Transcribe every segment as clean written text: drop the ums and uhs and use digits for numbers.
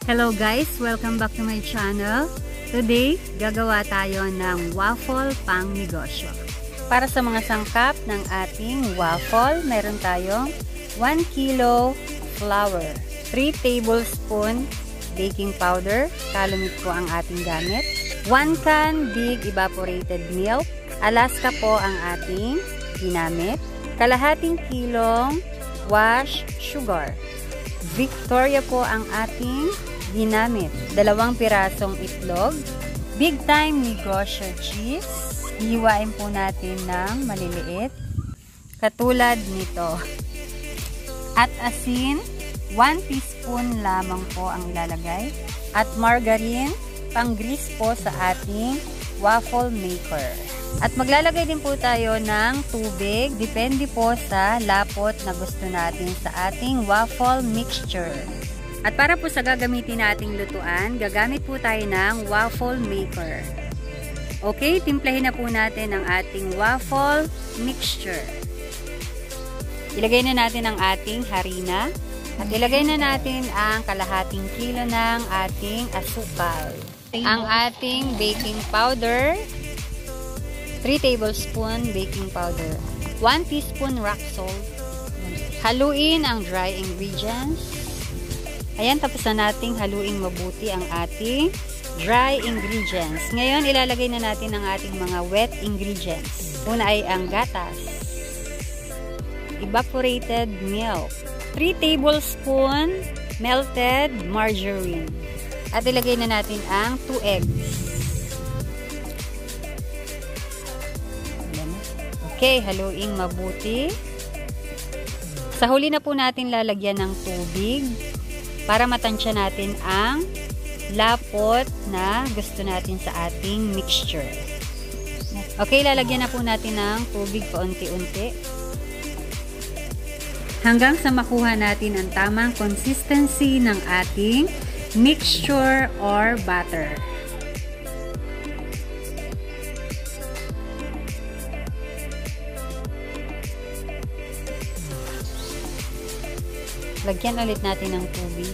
Hello guys! Welcome back to my channel. Today, gagawa tayo ng waffle pang negosyo. Para sa mga sangkap ng ating waffle, meron tayong 1 kilo flour, 3 tablespoon baking powder, calamit po ang ating gamit, 1 can big evaporated milk, Alaska po ang ating ginamit, kalahating kilong wash sugar, Victoria po ang ating ginamit, 2 pirasong itlog, big time negosyo cheese, hiwain po natin ng maliliit, katulad nito, at asin, 1 teaspoon lamang po ang ilalagay, at margarine, pang-grease po sa ating waffle maker. At maglalagay din po tayo ng tubig, depende po sa lapot na gusto natin sa ating waffle mixture. At para po sa gagamitin nating lutuan, gagamit po tayo ng waffle maker. Okay, timplahin na po natin ang ating waffle mixture. Ilagay na natin ang ating harina at ilagay na natin ang kalahating kilo ng ating asukal. Ang ating baking powder, 3 tablespoon baking powder, 1 teaspoon rock salt. Haluin ang dry ingredients. Ayan, tapos na nating haluin mabuti ang ating dry ingredients. Ngayon, ilalagay na natin ang ating mga wet ingredients. Una ay ang gatas, evaporated milk, 3 tablespoon melted margarine. At ilagay na natin ang 2 eggs. Okay, haluin mabuti. Sa huli na po natin lalagyan ng tubig para matansya natin ang lapot na gusto natin sa ating mixture. Okay, lalagyan na po natin ng tubig paunti-unti hanggang sa makuha natin ang tamang consistency ng ating mixture or batter. Lagyan ulit natin ng tubig.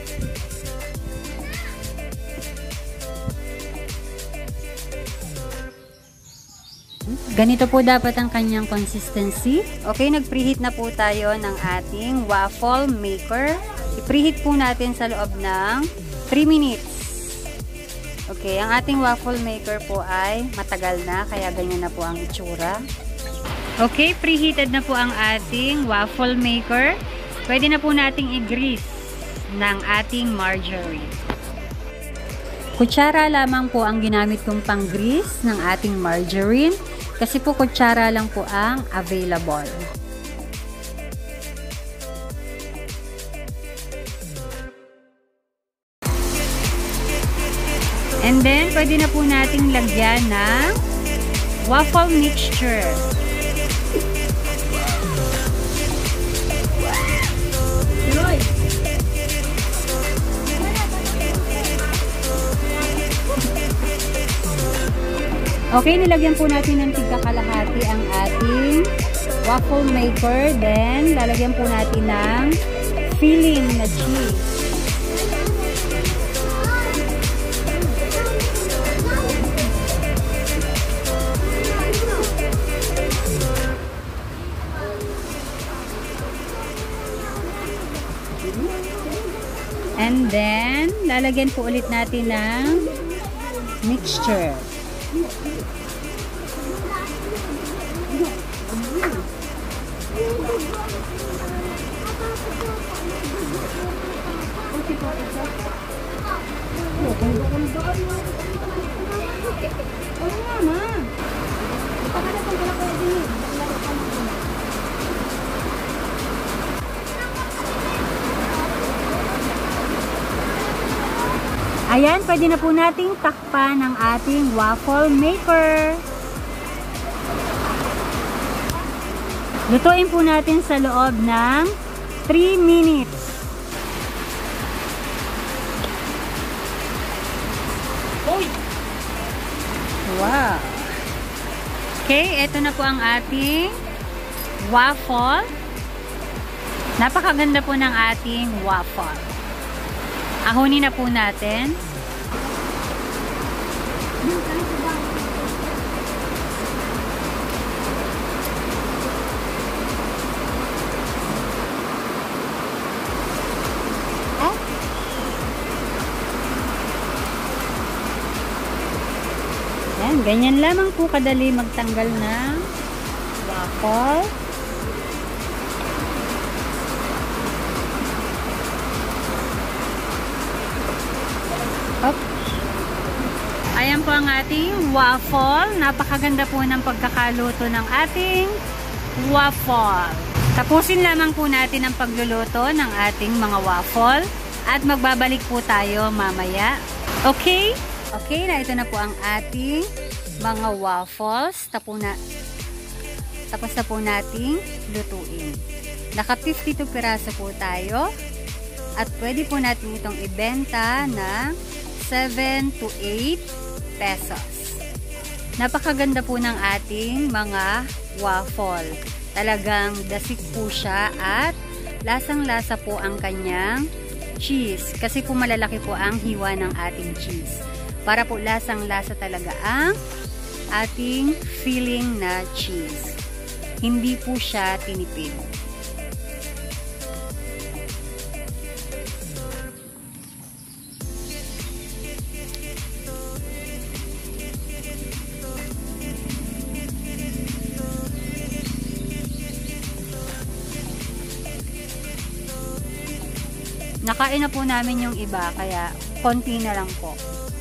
Ganito po dapat ang kanyang consistency. Okay, nag-preheat na po tayo ng ating waffle maker. I-preheat po natin sa loob ng 3 minutes. Okay, ang ating waffle maker po ay matagal na, kaya ganyan na po ang itsura. Okay, preheated na po ang ating waffle maker. Pwede na po nating i-grease ng ating margarine. Kutsara lamang po ang ginamit kong pang-grease ng ating margarine kasi po kutsara lang po ang available. And then, pwede na po nating lagyan ng waffle mixture. Okay, nilagyan po natin ng tigkakalahati ang ating waffle maker. Then, lalagyan po natin ng filling na cheese. And then, lalagyan po ulit natin ng mixture. Ayan, pwede na po nating takpan ang ating waffle maker. Lutuin po natin sa loob ng 3 minutes. Wow! Okay, ito na po ang ating waffle. Napakaganda po ng ating waffle. Ahonin na po natin. Yan, ganyan lamang po kadali magtanggal ng waffle. Up. Ayan po ang ating waffle. Napakaganda po ng pagkakaluto ng ating waffle. Tapusin lamang po natin ang pagluluto ng ating mga waffle at magbabalik po tayo mamaya. Okay? Okay, na ito na po ang ating mga waffles. Tapos na po nating lutuin. Naka 52 piraso po tayo. At pwede po natin itong ibenta ng 7 to 8 pesos. Napakaganda po ng ating mga waffle. Talagang dasik po siya at lasang-lasa po ang kanyang cheese. Kasi po malalaki po ang hiwa ng ating cheese. Para po lasang-lasa talaga ang ating filling na cheese. Hindi po siya tinipid. Nakain na po namin yung iba, kaya konti na lang po.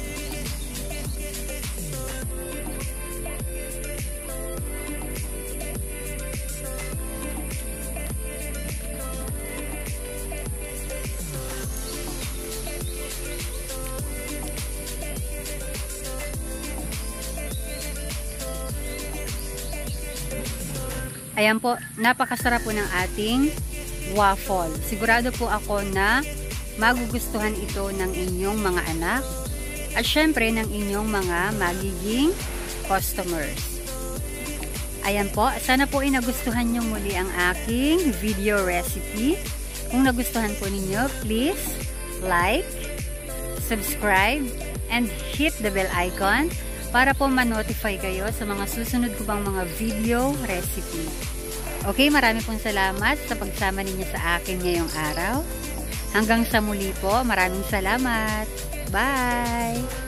Ayan po, napakasarap po ng ating waffle. Sigurado po ako na magugustuhan ito ng inyong mga anak at syempre ng inyong mga magiging customers. Ayan po, sana po ay nagustuhan nyo muli ang aking video recipe. Kung nagustuhan po ninyo, please like, subscribe, and hit the bell icon para po ma-notify kayo sa mga susunod ko pang mga video recipe. Okay, marami pong salamat sa pagsama ninyo sa akin ngayong araw. Hanggang sa muli po, maraming salamat. Bye!